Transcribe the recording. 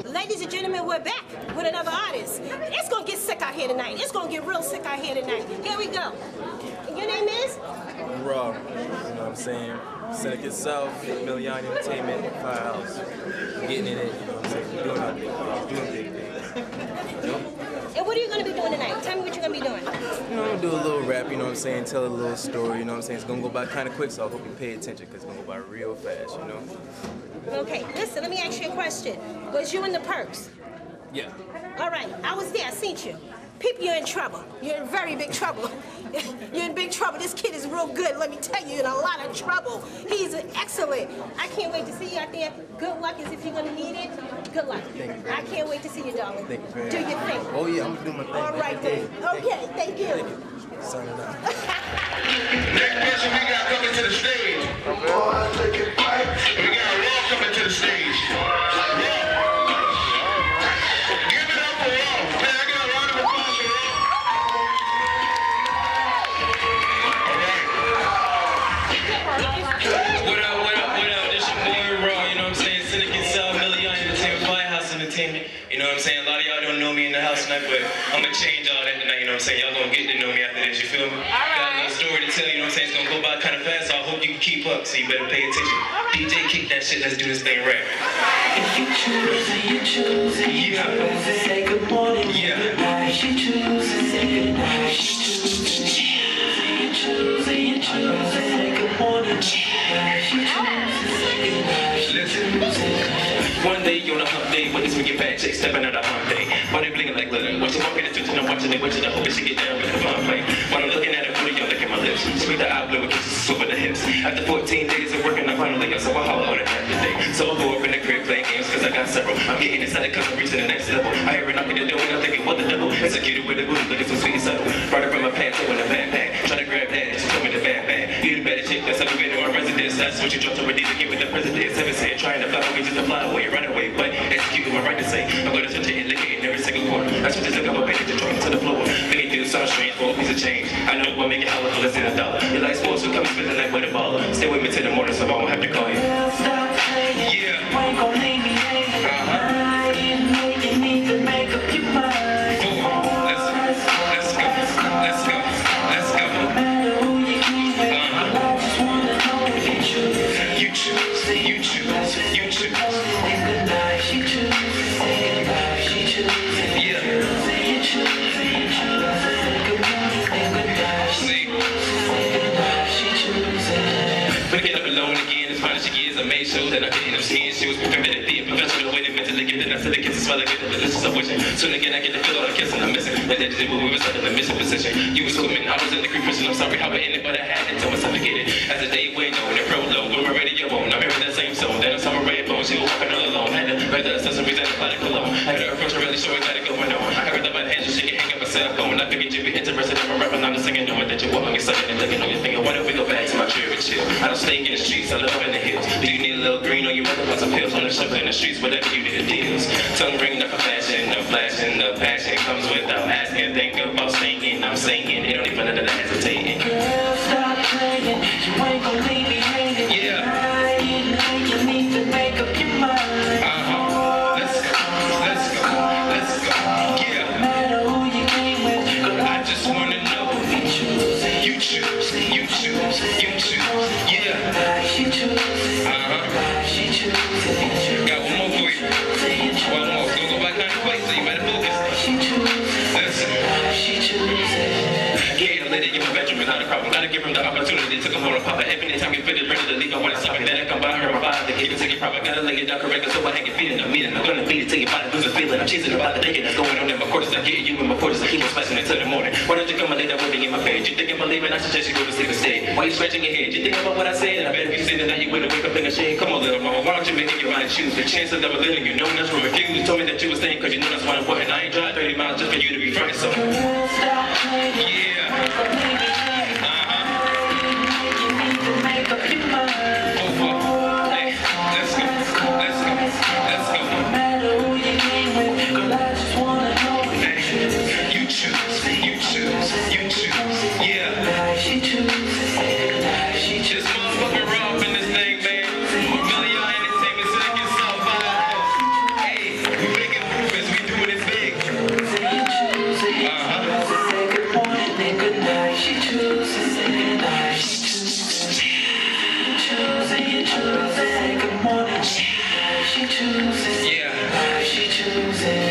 Ladies and gentlemen, we're back with another artist. It's gonna get sick out here tonight. It's gonna get real sick out here tonight. Here we go. And your name is? Rob, you know what I'm saying? Cynic itself, Million Entertainment, Firehouse. Getting in it, you know what I'm saying? Doing big things. And what are you gonna be doing tonight? Tell me what you're gonna be doing. You know, I'm gonna do a little rap, you know what I'm saying? Tell a little story, you know what I'm saying? It's gonna go by kind of quick, so I hope you pay attention, because it's gonna go by real fast, you know? Okay, listen, let me ask you a question. Was you in the Perks? Yeah. All right, I was there, I seen you. People, you're in trouble. You're in very big trouble. You're in big trouble. This kid is real good. Let me tell you, you're in a lot of trouble. He's excellent. I can't wait to see you out there. Good luck, as if you're going to need it. Good luck. Thank you. I can't wait to see you, darling. Thank you very much. Do your thing. Oh, yeah, I'm doing my thing. All right, then. Okay, thank you. Thank you. Signing out. Next person we got coming to the stage. We got Raw coming to the stage. Give it up for Raw. Man, I got a round of applause for Raw. What up? This your boy Raw, you know what I'm saying? Cynic itself, Million Entertainment, Firehouse Entertainment. You know what I'm saying? A lot of y'all don't know me in the house tonight, but I'm gonna change all that tonight, you know what I'm saying? Y'all gonna get to know me after this, you feel me? Got a little story to tell, you know what I'm saying? It's gonna go by kind of fast, so I hope you can keep up, so you better pay attention. DJ, kick that shit, let's do this thing right. If you choose and you choose and you choose to say good morning, good night. She chooses and good night. She chooses and you choose and you choose to say good morning, good night. She chooses and good night. She chooses. One day on a hump day, when this we get fat chicks stepping out of hump day. Body blinking like glitter. Watch the walking into I'm watching it, watching the hope she get down with the fun play. When I'm looking at her booty, y'all licking my lips. Sweet the eye blue with kisses over the hips. After 14 days of working, I finally got so I holler on it half the day. So I go up in the crib playing games cause I got several. I'm getting excited cause I'm reaching the next level. I hear it knocking the door and I'm thinking, what the devil? Executed with a booty, looking so sweet and subtle. Brought her from my pants in a backpack. Trying to grab that, she told me the backpack. You the better chick that's ever been in my residence. That's what you dropped over these to get with the president. Seven said, trying to fly away just to fly away, run away, but executing my right to say. I'm gonna touch it and lick it in every single corner. I switch it to couple pages to drop it to the floor. Thinking through some strange for a piece of change. I know what make it hella for less than $1. You like sports, so come spend the night with a baller. Stay with me till the morning so I won't have to call you. Stop playing. You ain't gon' leave me hanging. I didn't know you need to make up your mind. Let's go. No matter who you came with, I just wanna know if you choose. You choose. And good night. She chooses and good night. She chooses and you choose and you choose and you choose and good morning and good night. She chooses and good night. She chooses. Waking up alone again, as fine as she is, I made sure that I didn't have skin. She was perfect at the professional way to mentally get it. I said the kisses smell like it, but this is a wishing. Soon again, I get to feel all the kissing I'm missing. And that is when we were stuck in the mission position. You were swimming, I was in the creep fishing. I'm sorry how it ended, but I had it until I suffocated. As the day went on, and prologue, with my radio on, I'm hearing that same song. Then I saw my red bone, she was walking all alone. Had to write the accessories and apply the cologne. Had to approach her really sure got it going on. I heard that my hands, she can hang up a cell phone. I figured you'd be interested in my rap, and I'm just singing, knowing that you want me excited and looking on your finger. Why don't we go back to my crib and chill? I don't stay in the streets, I live up in the hills. Do you need a little green or you rather want some pills? On the shuffle in the streets, whatever you need, the deals. Tongue ring up a fashion, the flashing, the passion comes without asking. Think about singing, I'm singing. It don't even know that I'm hesitating. Girl, stop playing. You ain't gon' leave me hanging. I didn't know you need to make up your mind. Let's go. Yeah. No matter who you came with, I just wanna know. You choose. Yeah. She chooses. She chooses. Got one more for you. One more. Go back kind of quick, so you better focus. She chooses. Listen. She chooses. Yeah, lady, give my bedroom without a problem. Gotta give him the opportunity. Took him on a pop. Every time you fit it, ready to leave, I wanna stop it. Then I come by her, my father, keep it taking proper. Gotta lay it down correct, so I can feed in the meeting. I'm gonna beat it till your body lose a feeling. I'm chasing about the thinking that's going on in my quarters. I'm getting you in my quarters. I keep on spicing until the morning. Why don't you come and lay down with me in my bed? You think I'm believing? I suggest you go to sleep instead. Why you scratching your head? You think about what I said? I bet if you say that you wouldn't wake up in the shade. Come on, little mama, why don't you make your mind choose? The chances of living, you know that's from refuse. Told me that you was staying cause you know that's why I'm important. I ain't drive 30 miles just for you to be frank, so. Stop playing. Yeah. You need to make up your mind. Hey, let's go. No matter who you came with, girl, I just wanna know if You choose. Yeah. she chooses. She This chooses. motherfucker raw up in this thing, man. Million Entertainment, Cynic itself, Firehouse. Hey, choosing, you choosing. Good morning, she choosing. Yeah. She choosing.